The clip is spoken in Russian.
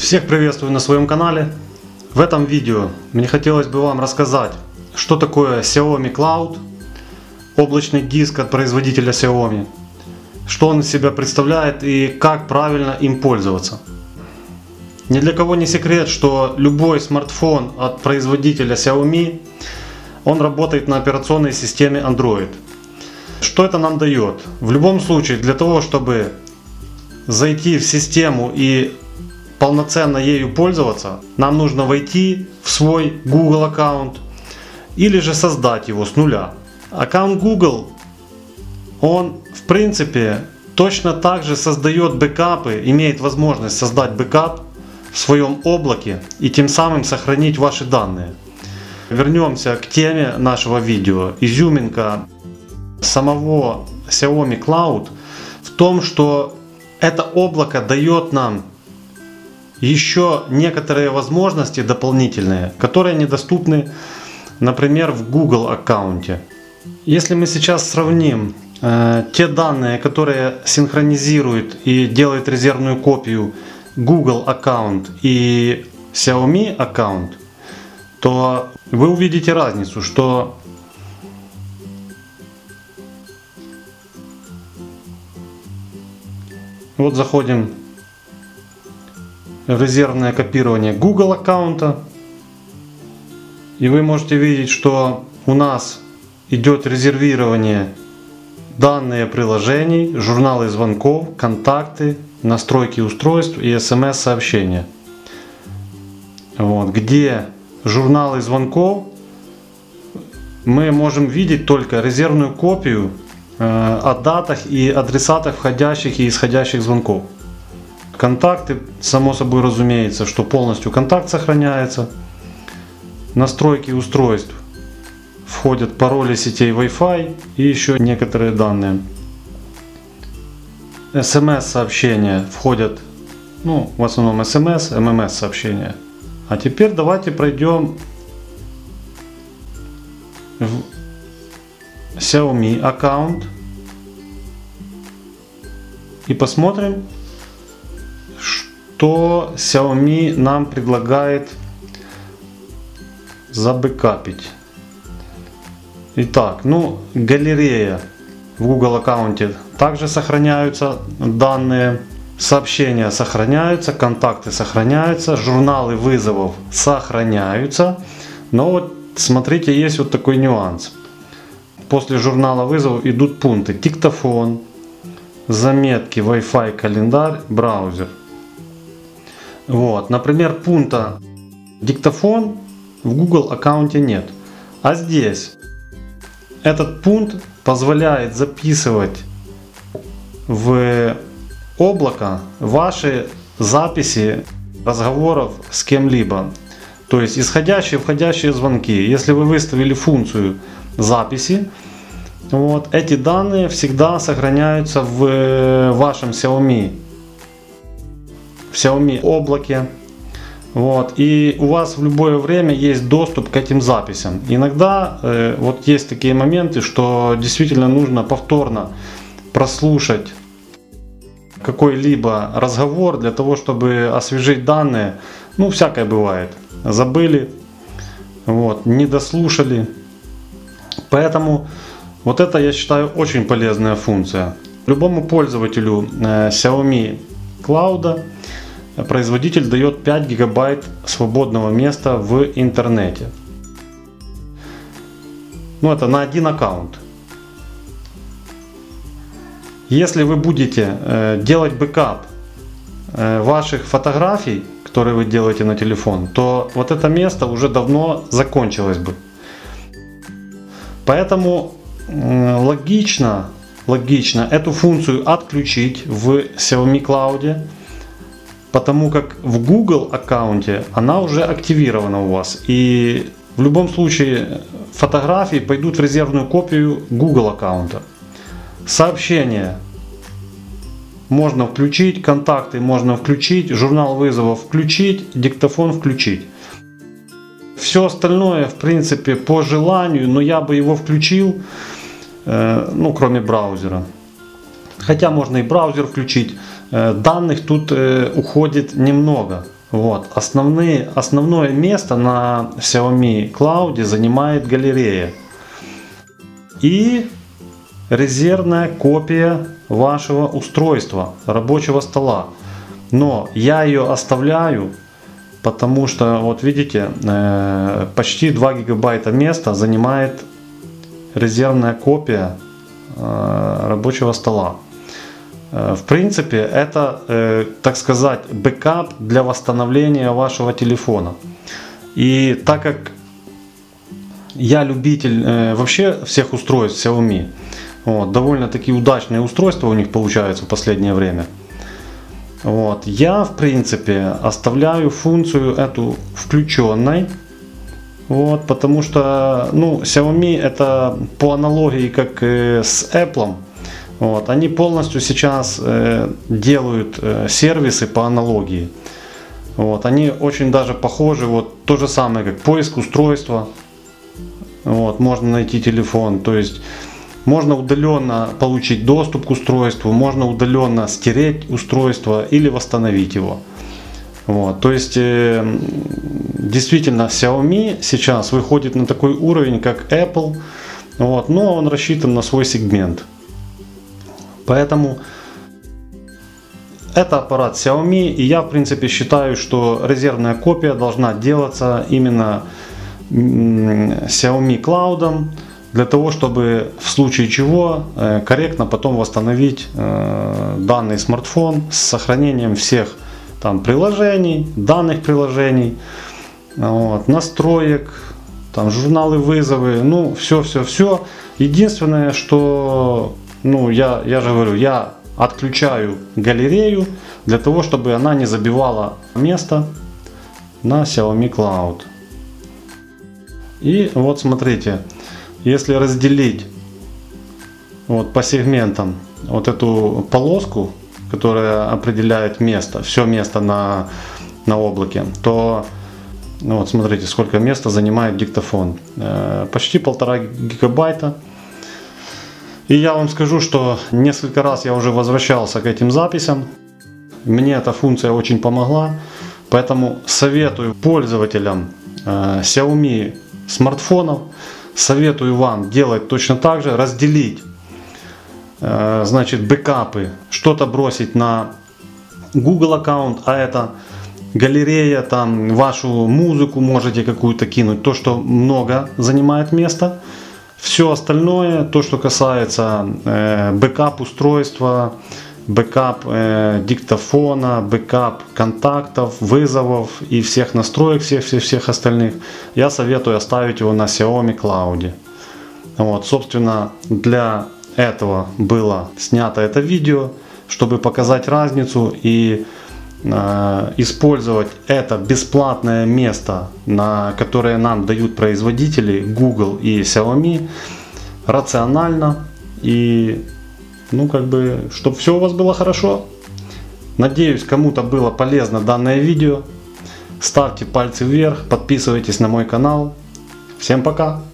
Всех приветствую на своем канале. В этом видео мне хотелось бы вам рассказать, что такое Xiaomi Cloud, облачный диск от производителя Xiaomi, что он из себя представляет и как правильно им пользоваться. Ни для кого не секрет, что любой смартфон от производителя Xiaomi, он работает на операционной системе Android. Что это нам дает? В любом случае, для того, чтобы зайти в систему и полноценно ею пользоваться, нам нужно войти в свой Google аккаунт или же создать его с нуля. Аккаунт Google, он в принципе точно так же создает бэкапы, имеет возможность создать бэкап в своем облаке и тем самым сохранить ваши данные. Вернемся к теме нашего видео. Изюминка самого Xiaomi Cloud в том, что это облако дает нам еще некоторые возможности дополнительные, которые недоступны, например, в Google аккаунте. Если мы сейчас сравним те данные, которые синхронизируют и делают резервную копию Google аккаунт и Xiaomi аккаунт, то вы увидите разницу, что вот заходим в резервное копирование Google аккаунта, и вы можете видеть, что у нас идет резервирование данные приложений, журналы звонков, контакты, настройки устройств и смс-сообщения. Вот, где журналы звонков мы можем видеть только резервную копию о датах и адресатах входящих и исходящих звонков. Контакты, само собой разумеется, что полностью контакт сохраняется. Настройки устройств входят пароли сетей Wi-Fi и еще некоторые данные. SMS-сообщения входят, в основном SMS, MMS-сообщения. А теперь давайте пройдем в Xiaomi аккаунт и посмотрим, что Xiaomi нам предлагает забэкапить. Итак, галерея в Google аккаунте также сохраняются данные, сообщения сохраняются, контакты сохраняются, журналы вызовов сохраняются. Но вот смотрите, есть вот такой нюанс. После журнала вызовов идут пункты: диктофон, заметки, Wi-Fi, календарь, браузер. Вот, например, пункта диктофон в Google аккаунте нет. А здесь этот пункт позволяет записывать в облако ваши записи разговоров с кем-либо. То есть исходящие и входящие звонки. Если вы выставили функцию записи, эти данные всегда сохраняются в вашем Xiaomi облаке. И у вас в любое время есть доступ к этим записям. Иногда есть такие моменты, что действительно нужно повторно прослушать какой-либо разговор для того, чтобы освежить данные. Всякое бывает. Забыли, не дослушали. Поэтому это, я считаю, очень полезная функция. Любому пользователю Xiaomi Cloud производитель дает 5 гигабайт свободного места в интернете. Это на один аккаунт. Если вы будете делать бэкап ваших фотографий, которые вы делаете на телефон, то это место уже давно закончилось бы. Поэтому логично эту функцию отключить в Xiaomi Cloud, потому как в Google аккаунте она уже активирована у вас. И в любом случае фотографии пойдут в резервную копию Google аккаунта. Сообщения можно включить, контакты можно включить, журнал вызовов включить, диктофон включить. Все остальное, в принципе, по желанию, но я бы его включил, кроме браузера. Хотя можно и браузер включить. Данных тут уходит немного. Вот. Основное место на Xiaomi Cloud занимает галерея и резервная копия вашего устройства, рабочего стола. Но я ее оставляю, потому что, вот видите, почти 2 гигабайта места занимает резервная копия рабочего стола. В принципе, это, так сказать, бэкап для восстановления вашего телефона. И так как я любитель вообще всех устройств Xiaomi, вот, довольно-таки удачные устройства у них получаются в последнее время, вот, я в принципе оставляю функцию эту включенной. Вот, потому что, ну, Xiaomi это по аналогии как с Apple. Вот, они полностью сейчас делают сервисы по аналогии. Вот, они очень даже похожи, вот то же самое как поиск устройства. Вот, можно найти телефон, то есть можно удаленно получить доступ к устройству, можно удаленно стереть устройство или восстановить его. Вот, то есть действительно Xiaomi сейчас выходит на такой уровень как Apple, вот, но он рассчитан на свой сегмент. Поэтому это аппарат Xiaomi, и я в принципе считаю, что резервная копия должна делаться именно Xiaomi Cloud, для того, чтобы в случае чего корректно потом восстановить данный смартфон с сохранением всех там приложений, данных приложений, вот, настроек, там журналы, вызовы, ну все. Единственное, что, ну я же говорю, я отключаю галерею для того, чтобы она не забивала место на Xiaomi Cloud. И вот смотрите, если разделить вот по сегментам вот эту полоску, которая определяет место, все место на облаке, то ну вот смотрите, сколько места занимает диктофон. Почти 1,5 гигабайта. И я вам скажу, что несколько раз я уже возвращался к этим записям. Мне эта функция очень помогла. Поэтому советую пользователям Xiaomi смартфонов, советую вам делать точно так же, разделить, значит, бэкапы, что-то бросить на Google аккаунт, а это галерея, там вашу музыку можете какую-то кинуть, то, что много занимает места. Все остальное, то, что касается бэкап устройства, бэкап диктофона, бэкап контактов, вызовов и всех настроек, всех остальных, я советую оставить его на Xiaomi Cloud. Вот, собственно, для этого было снято это видео, чтобы показать разницу и использовать это бесплатное место, на которое нам дают производители Google и Xiaomi, рационально и, ну, как бы, чтобы все у вас было хорошо. Надеюсь, кому-то было полезно данное видео. Ставьте пальцы вверх, подписывайтесь на мой канал. Всем пока!